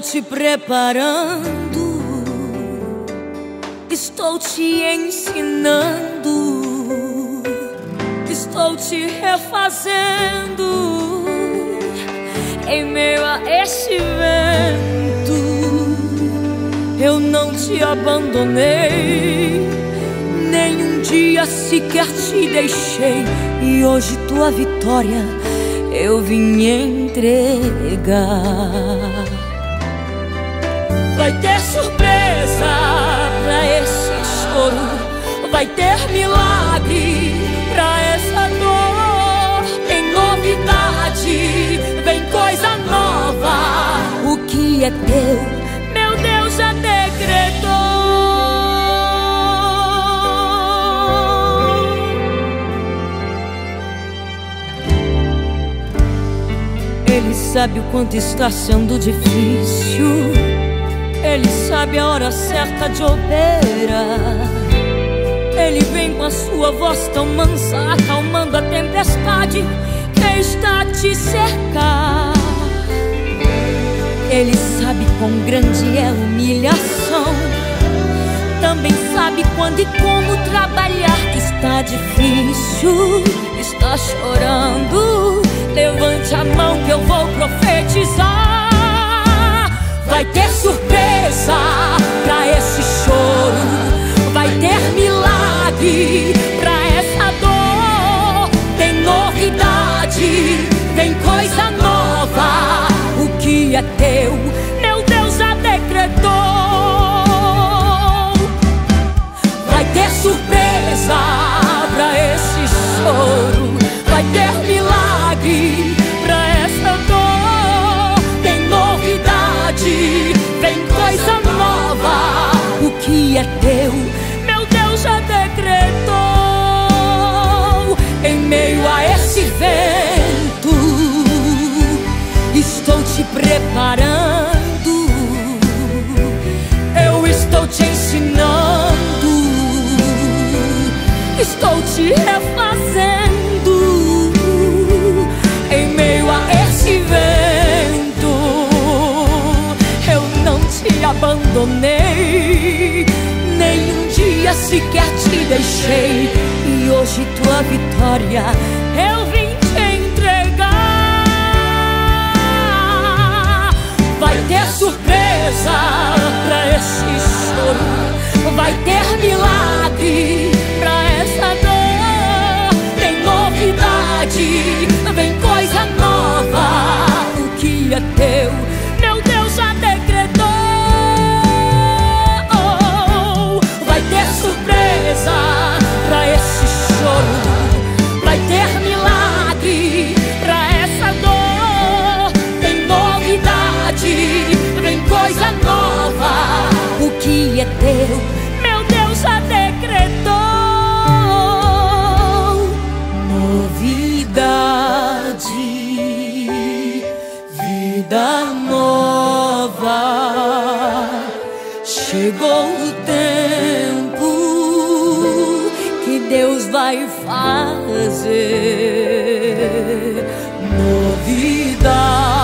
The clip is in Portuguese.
te preparando, estou te ensinando, estou te refazendo em meio a este vento. Eu não te abandonei, nem um dia sequer te deixei, e hoje tua vitória eu vim entregar. Vai ter surpresa pra esse choro, vai ter milagre pra essa dor. Tem novidade, vem coisa nova. O que é teu, meu Deus já decretou. Ele sabe o quanto está sendo difícil, Ele sabe a hora certa de operar. Ele vem com a sua voz tão mansa, acalmando a tempestade que está a te cercar. Ele sabe quão grande é a humilhação, também sabe quando e como trabalhar. Está difícil, está chorando, levante a mão que eu vou profetizar. Vai ter surpresa pra esse choro, vai ter milagre pra essa dor. Tem novidade, tem coisa nova. O que é teu, meu Deus já decretou. Vai ter surpresa pra esse choro, vai ter milagre pra essa dor. Tem novidade, vem coisa nova. O que é teu, meu Deus já decretou. Em meio a esse vento, estou te preparando, eu estou te ensinando, estou te refazendo. Em meio a esse vento, eu não te abandonei, nem um dia sequer te deixei, e hoje tua vitória eu vim te entregar. Vai ter surpresa pra esse choro, vai ter milagre pra essa dor. Tem novidade, vem coisa nova. O que é teu, meu Deus já decretou. Vai ter surpresa pra esse choro, vai ter milagre pra essa dor. Tem novidade, vem coisa nova. O que é teu, meu Deus já decretou. Novidade, vida nova. Chegou o tempo que Deus vai fazer. Novidade,